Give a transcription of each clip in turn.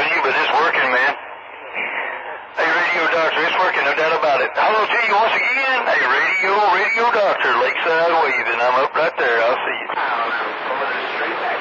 on you, but it's working, man. Hey, Radio Doctor, it's working, no doubt about it. Hello to you once again. Hey, Radio Doctor, Lakeside Waving. I'm up right there. I'll see you. Over the street back.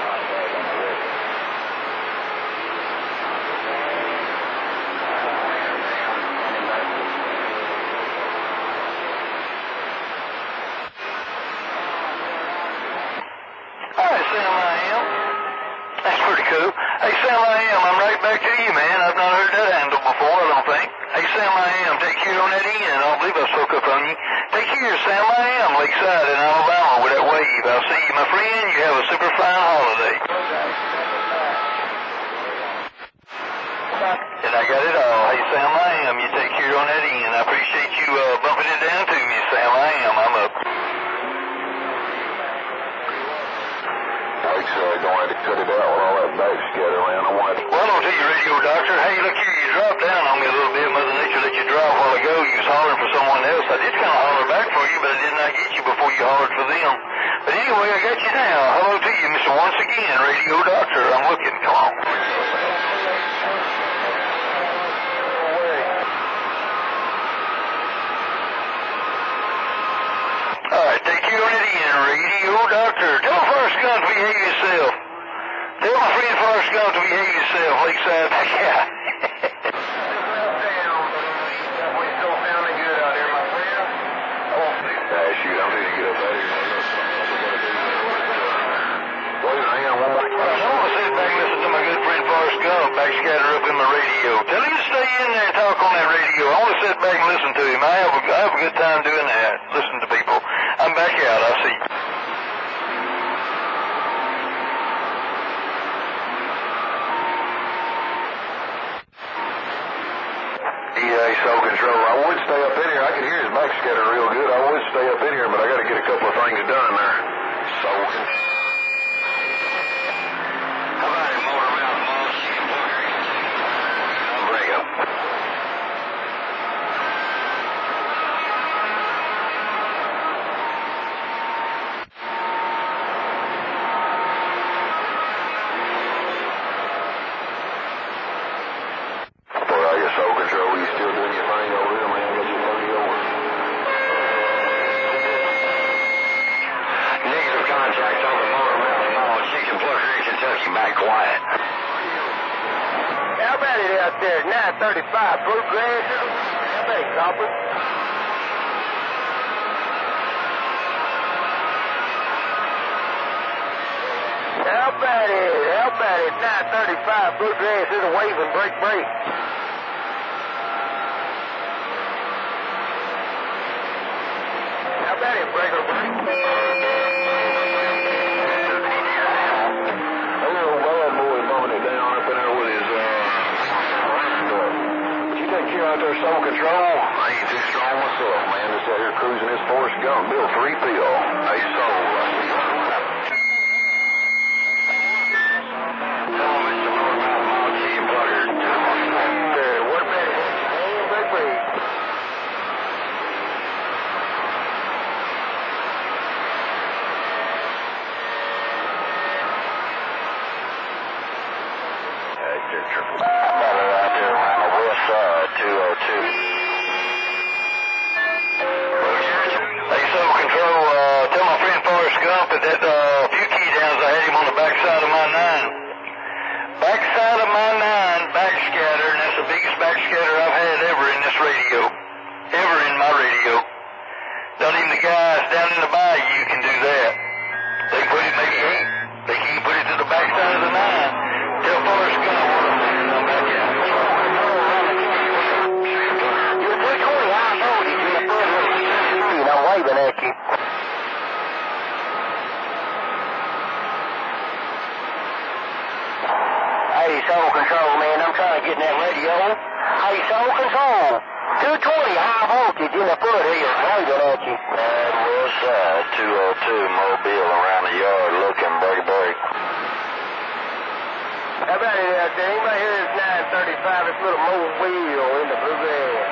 All right, Sam, I am. That's pretty cool. Hey, Sam, I am. I'm right back to you, man. I've not heard that handle before, I don't think. Hey, Sam, I am. Take care on that end. I don't believe I spoke up on you. Take care, Sam, I am. Lakeside in Alabama with that wave. I'll see you, my friend. You have a super fine holiday. And I got it all. Hey, Sam, I am. You take care on that end. I appreciate you bumping it down to me, Sam, I am. I'm up. Don't have to cut it out with all that backscatter around. Well, I'll tell you, Radio Doctor. Hey, look here, you dropped down on me a little bit. Mother Nature let you drop a while ago. You was hollering for someone else. I did kind of holler back for you, but I did not get you before you hollered for them. But anyway, I got you now. Hello to you, Mr. Once again, Radio Doctor. I'm looking. Come on. All right, take care on it in, Radio Doctor. Tell Forrest Gump to behave yourself. Tell my friend Forrest Gump to behave yourself, Lakeside. Yeah. Shoot, I'm going to get up out here. Wait, hang on one more time. I want to sit back and listen to my good friend Forrest Gump backscatter up in my radio. Tell him to stay in there and talk on that radio. I want to sit back and listen to him. I have a good time doing that. Listen to people. I'm back out. I'll see you. Soul Control. I would stay up in here. I can hear his backscatter real good. I would stay up in here, but I got to get a couple of things done there. Soul Control. How about it, Motor Mouth Mall, Chicken Burger? I'll break up. Soul Control, you still doing your thing over here, man? Got your money over. Negative contact over Motor Mouth Mall, Chicken Plucker in Kentucky, back quiet. How about it out there? 935 Bluegrass. How about it, Copper? How about it? 935 Bluegrass is a wave and break. How about it, breaker break? A little bad boy bumming it down up in there with his, But you take care out there, Soul Control. I ain't too strong myself, man. Just out here cruising this Forrest Gump. Bill 3-pill. Hey, Soul. Out there around the west side, 202. Hey, Soul Control, tell my friend Forrest Gump that few key downs I had him on the backside of my 9. Backside of my 9, backscatter, and that's the biggest backscatter I've had ever in this radio. Ever in my radio. Not even the guys down in the bayou can do that. They put it maybe 8. They can't put it to the backside of the 9. Tell Forrest Gump what I'm saying. I'm back out. You're 320. I told you. You're the I'm waving at you. Hey, Soul Control, man. I'm trying to get in that radio. Hey, Soul Control. 220 high voltage in the foothills. Waving at you. West side, 202, Mobile around the yard looking break. How about it out there? Anybody here is 935? It's a little mobile in the bluegrass.